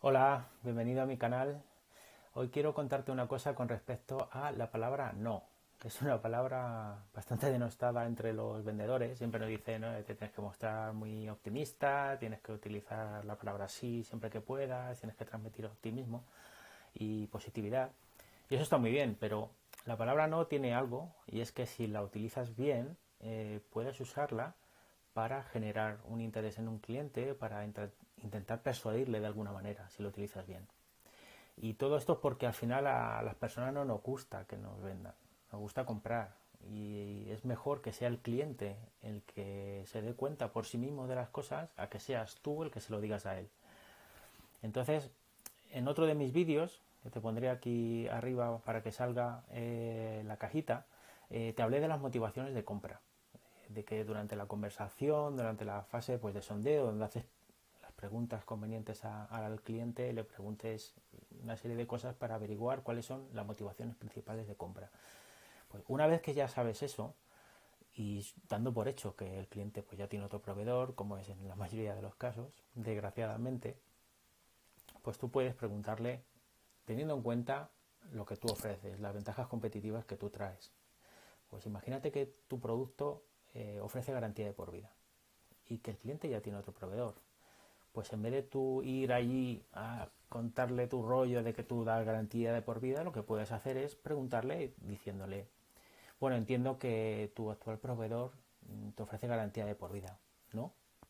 Hola, bienvenido a mi canal. Hoy quiero contarte una cosa con respecto a la palabra no. Es una palabra bastante denostada entre los vendedores. Siempre nos dicen, ¿no? Te tienes que mostrar muy optimista, tienes que utilizar la palabra sí siempre que puedas, tienes que transmitir optimismo y positividad. Y eso está muy bien, pero la palabra no tiene algo, y es que si la utilizas bien, puedes usarla para generar un interés en un cliente, para intentar persuadirle de alguna manera, si lo utilizas bien. Y todo esto es porque al final a las personas no nos gusta que nos vendan, nos gusta comprar. Y es mejor que sea el cliente el que se dé cuenta por sí mismo de las cosas a que seas tú el que se lo digas a él. Entonces, en otro de mis vídeos, que te pondré aquí arriba para que salga la cajita, te hablé de las motivaciones de compra. De que durante la conversación, durante la fase pues, de sondeo, donde haces las preguntas convenientes al cliente, le preguntes una serie de cosas para averiguar cuáles son las motivaciones principales de compra. Pues una vez que ya sabes eso, y dando por hecho que el cliente pues ya tiene otro proveedor, como es en la mayoría de los casos, desgraciadamente, pues tú puedes preguntarle, teniendo en cuenta lo que tú ofreces, las ventajas competitivas que tú traes. Pues imagínate que tu producto ofrece garantía de por vida y que el cliente ya tiene otro proveedor. Pues en vez de tú ir allí a contarle tu rollo de que tú das garantía de por vida, lo que puedes hacer es preguntarle diciéndole, bueno, entiendo que tu actual proveedor te ofrece garantía de por vida, ¿no?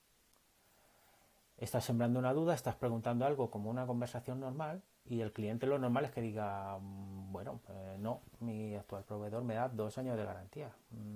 Estás sembrando una duda, estás preguntando algo como una conversación normal y el cliente lo normal es que diga, bueno, no, mi actual proveedor me da 2 años de garantía.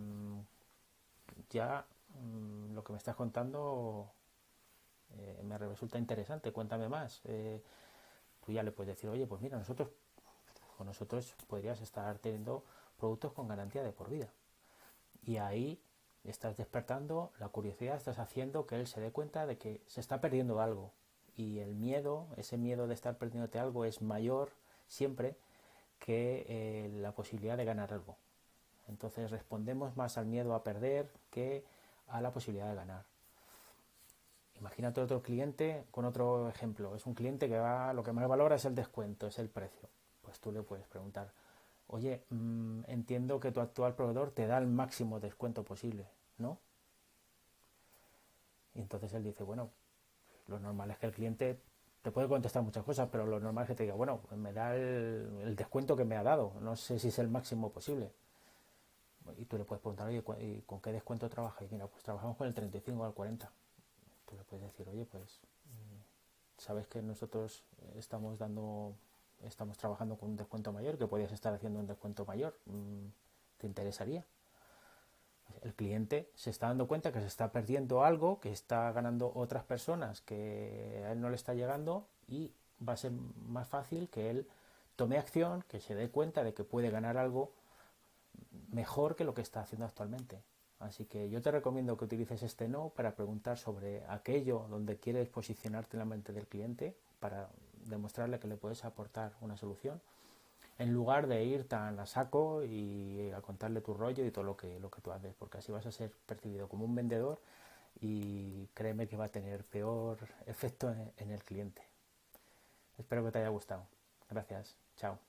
Ya lo que me estás contando me resulta interesante, cuéntame más. Tú ya le puedes decir, oye, pues mira, con nosotros podrías estar teniendo productos con garantía de por vida. Y ahí estás despertando la curiosidad, estás haciendo que él se dé cuenta de que se está perdiendo algo. Y el miedo, ese miedo de estar perdiéndote algo es mayor siempre que la posibilidad de ganar algo. Entonces respondemos más al miedo a perder que a la posibilidad de ganar. Imagínate otro cliente con otro ejemplo. Es un cliente que va, lo que más valora es el descuento, es el precio. Pues tú le puedes preguntar, oye, entiendo que tu actual proveedor te da el máximo descuento posible, ¿no? Y entonces él dice, bueno, lo normal es que el cliente te puede contestar muchas cosas, pero lo normal es que te diga, bueno, me da el descuento que me ha dado, no sé si es el máximo posible. Y tú le puedes preguntar, oye, ¿y con qué descuento trabajas? Y mira, pues trabajamos con el 35 o el 40. Tú le puedes decir, oye, pues sabes que nosotros estamos trabajando con un descuento mayor, que podías estar haciendo un descuento mayor, ¿te interesaría? El cliente se está dando cuenta que se está perdiendo algo, que está ganando otras personas, que a él no le está llegando y va a ser más fácil que él tome acción, que se dé cuenta de que puede ganar algo mejor que lo que está haciendo actualmente. Así que yo te recomiendo que utilices este no para preguntar sobre aquello donde quieres posicionarte en la mente del cliente para demostrarle que le puedes aportar una solución, en lugar de ir tan a saco y a contarle tu rollo y todo lo que tú haces, porque así vas a ser percibido como un vendedor y créeme que va a tener peor efecto en el cliente. Espero que te haya gustado. Gracias. Chao.